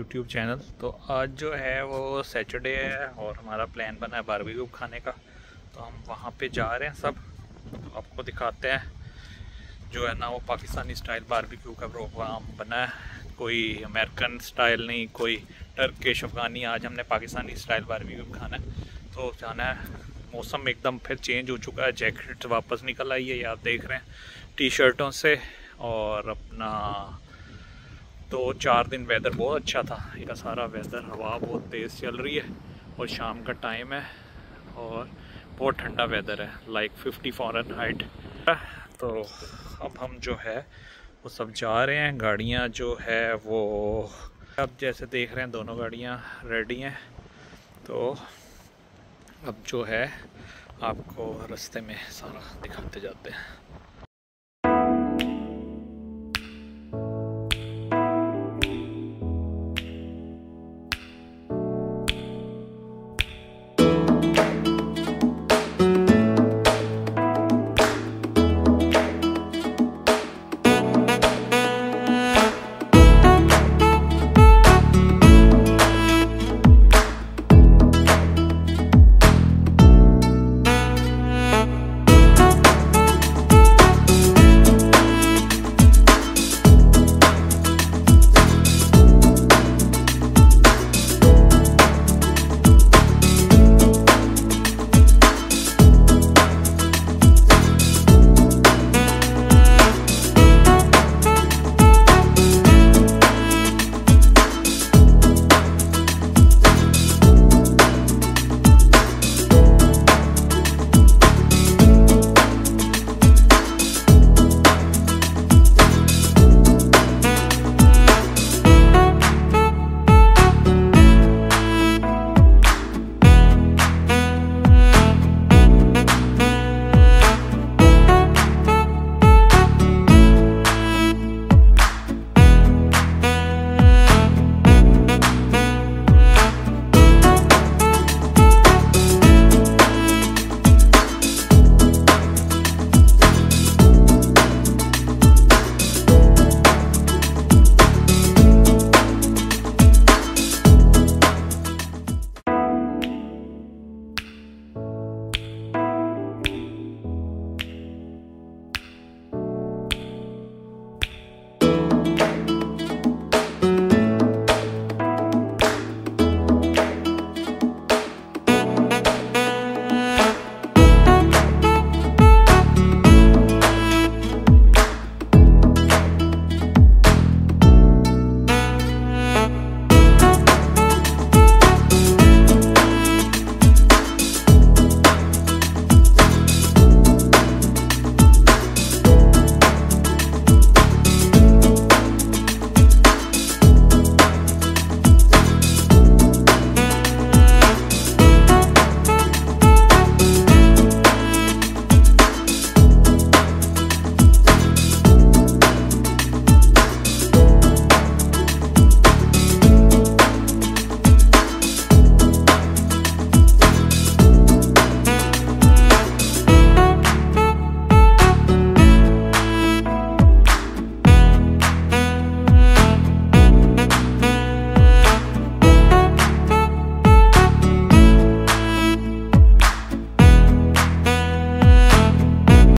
YouTube channel. तो आज जो है वो सैटरडे है और हमारा प्लान बना है बारबेक्यू खाने का। तो हम वहाँ पे जा रहे हैं सब, तो आपको दिखाते हैं। जो है ना वो पाकिस्तानी स्टाइल बारबेक्यू का प्रोग्राम बना है, कोई अमेरिकन स्टाइल नहीं, कोई टर्किश अफगानी। आज हमने पाकिस्तानी स्टाइल बारबेक्यू खाना है। तो जाना है। मौसम एकदम फिर चेंज हो चुका है, जैकेट वापस निकल आई है, ये आप देख रहे हैं टी शर्टों से। और अपना 2-4 दिन वेदर बहुत अच्छा था, ये सारा वेदर, हवा बहुत तेज़ चल रही है और शाम का टाइम है और बहुत ठंडा वेदर है, लाइक 50 फ़ारेनहाइट। तो अब हम जो है वो सब जा रहे हैं। गाड़ियाँ जो है वो अब जैसे देख रहे हैं दोनों गाड़ियाँ रेडी हैं। तो अब जो है आपको रास्ते में सारा दिखाते जाते हैं।